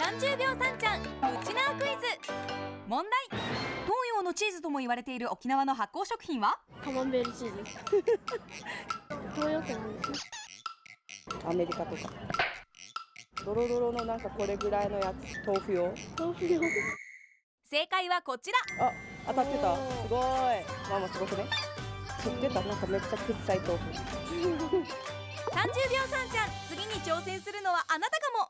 30秒さんちゃんウチナークイズ。問題。東洋のチーズとも言われている沖縄の発酵食品は？ カマンベールチーズ。東洋圏なんですね。 アメリカとか。ドロドロのなんかこれぐらいのやつ、豆腐用。 豆腐用。 正解はこちら。 あ、当たってた。すごい。ママすごくね。知ってた。なんかめっちゃ臭い豆腐。 30秒さんちゃん、次に挑戦するのはあなたかも。